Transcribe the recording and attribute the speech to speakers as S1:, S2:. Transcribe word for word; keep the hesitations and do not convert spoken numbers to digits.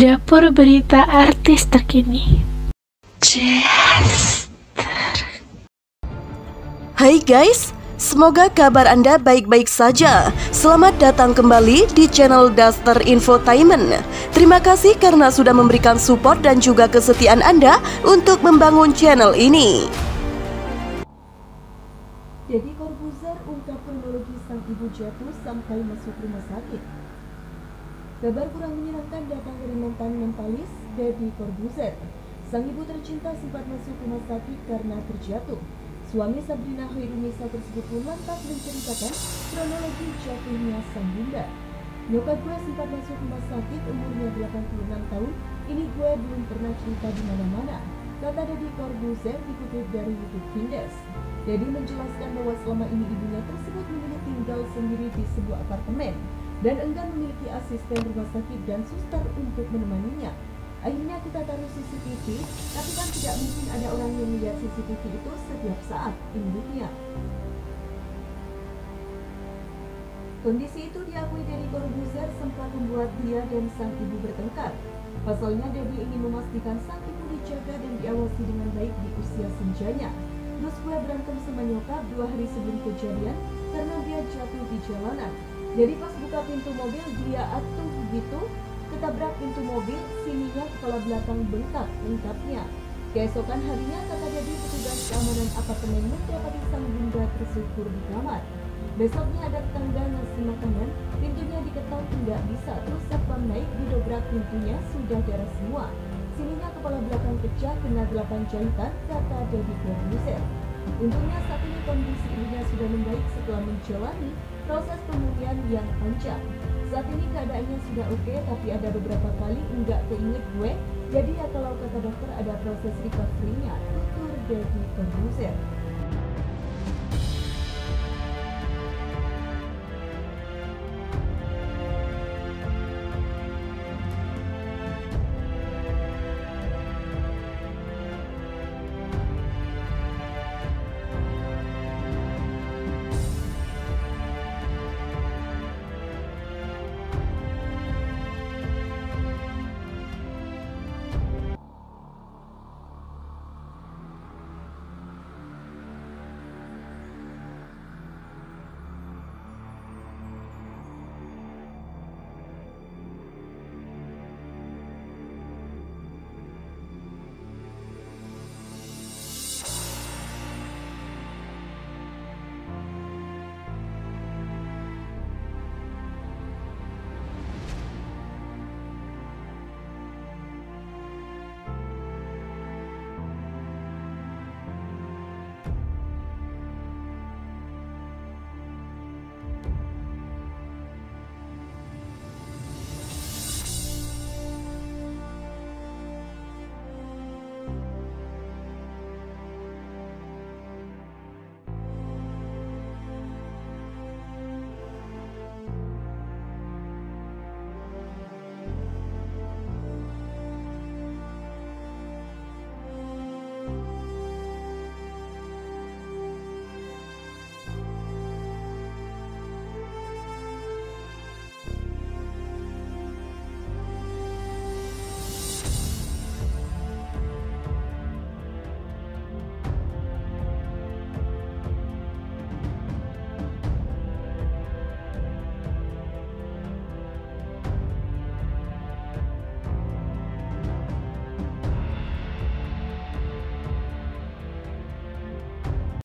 S1: Dapur berita artis terkini. Jester.
S2: Hai guys, semoga kabar Anda baik-baik saja. Selamat datang kembali di channel Duster Infotainment. Terima kasih karena sudah memberikan support dan juga kesetiaan Anda untuk membangun channel ini. Deddy Corbuzier ungkap kronologi sang ibu jatuh sampai masuk rumah sakit. Kabar kurang menyenangkan datang dari mantan mentalis Deddy Corbuzier. Sang ibu tercinta sempat masuk rumah sakit karena terjatuh. Suami Sabrina Hoirunisa tersebut pun lantas menceritakan kronologi jatuhnya sang bunda. Nyokap gue sempat masuk rumah sakit umurnya delapan puluh enam tahun. Ini gue belum pernah cerita di mana-mana, kata Deddy Corbuzier dikutip dari YouTube Vindes. Deddy menjelaskan bahwa selama ini ibunya tersebut memilih tinggal sendiri di sebuah apartemen dan enggan memiliki asisten rumah sakit dan suster untuk menemaninya. Akhirnya kita taruh C C T V, tapi kan tidak mungkin ada orang yang melihat C C T V itu setiap saat, induknya. Kondisi itu diakui Deddy Corbuzier sempat membuat dia dan sang ibu bertengkar. Pasalnya Deddy ingin memastikan sang ibu dijaga dan diawasi dengan baik di usia senjanya. Terus gue berantem sama nyokap dua hari sebelum kejadian karena dia jatuh di jalanan. Jadi pas buka pintu mobil dia atuh gitu, ketabrak pintu mobil, sininya kepala belakang bengkak, ungkapnya. Keesokan harinya kata Deddy, petugas keamanan apartemen mendapati sang bunda tersungkur di kamar. Besoknya ada tetangga ngasih makanan, pintunya diketok nggak bisa, terus satpam naik didobrak pintunya, sudah darah semua. Sininya kepala belakang pecah, kena delapan jahitan, kata Deddy Corbuzier. Untungnya saat ini kondisi ibunya sudah membaik setelah menjalani proses pemulihan yang panjang. Saat ini keadaannya sudah oke, tapi ada beberapa kali enggak keinget gue. Jadi ya kalau kata dokter ada proses recovery-nya, tutur Deddy Corbuzier.